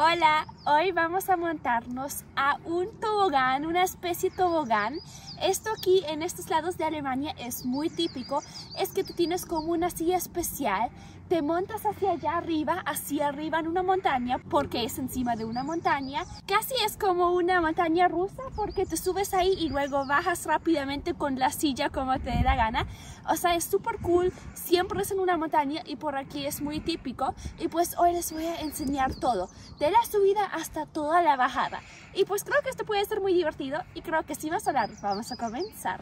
Hola, hoy vamos a montarnos a un tobogán, una especie de tobogán. Esto aquí en estos lados de Alemania es muy típico, es que tú tienes como una silla especial, te montas hacia arriba en una montaña, porque es encima de una montaña. Casi es como una montaña rusa, porque te subes ahí y luego bajas rápidamente con la silla como te dé la gana. O sea, es súper cool, siempre es en una montaña y por aquí es muy típico. Y pues hoy les voy a enseñar todo, de la subida hasta toda la bajada. Y pues creo que esto puede ser muy divertido y creo que sin más hablar, vamos a comenzar.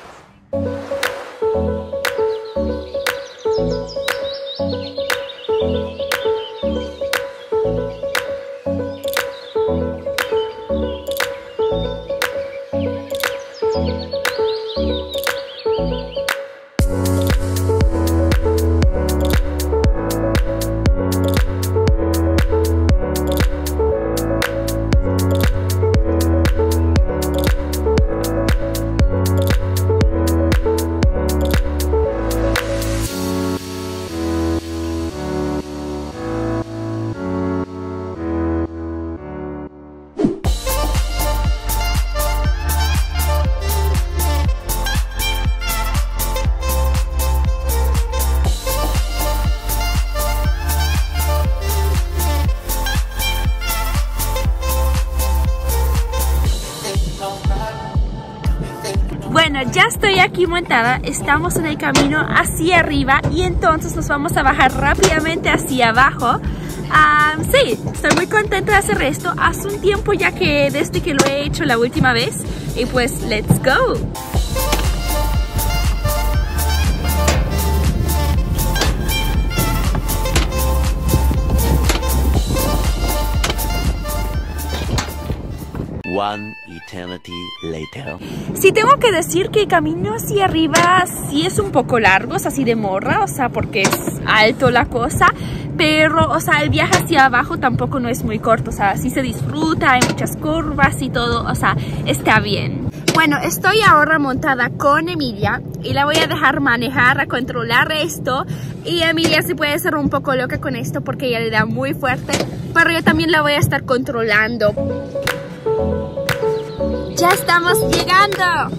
Bueno, ya estoy aquí montada, estamos en el camino hacia arriba y entonces nos vamos a bajar rápidamente hacia abajo. Sí, estoy muy contenta de hacer esto. Hace un tiempo ya que desde que lo he hecho la última vez y pues let's go. One eternity later. Sí, tengo que decir que el camino hacia arriba sí es un poco largo, es así de morra, o sea, porque es alto la cosa, pero, o sea, el viaje hacia abajo tampoco no es muy corto, o sea, sí se disfruta, hay muchas curvas y todo, o sea, está bien. Bueno, estoy ahora montada con Emilia y la voy a dejar manejar, a controlar esto, y Emilia se puede ser un poco loca con esto porque ella le da muy fuerte, pero yo también la voy a estar controlando. ¡Ya estamos llegando!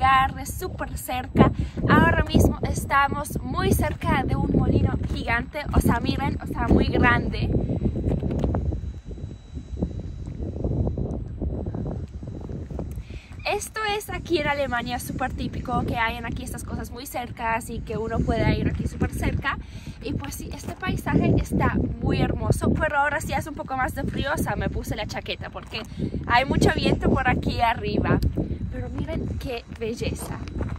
espectacular, es súper cerca. Ahora mismo estamos muy cerca de un molino gigante, o sea, miren, o sea, muy grande. Esto es aquí en Alemania súper típico, que hayan aquí estas cosas muy cercas y que uno pueda ir aquí súper cerca. Y pues sí, este paisaje está muy hermoso, pero ahora sí hace un poco más de frío, o sea, me puse la chaqueta porque hay mucho viento por aquí arriba. Pero miren qué belleza.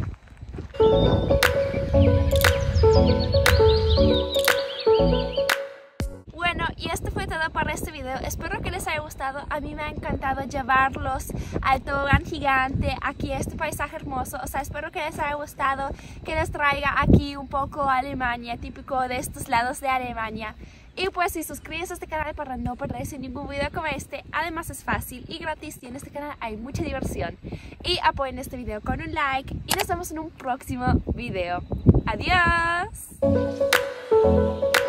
Bueno, y esto fue todo para este video. Espero que les haya gustado. A mí me ha encantado llevarlos al tobogán gigante, aquí a este paisaje hermoso. O sea, espero que les haya gustado, que les traiga aquí un poco a Alemania, típico de estos lados de Alemania. Y pues si suscribes a este canal para no perderse ningún video como este. Además es fácil y gratis y en este canal hay mucha diversión. Y apoyen este video con un like y nos vemos en un próximo video. ¡Adiós!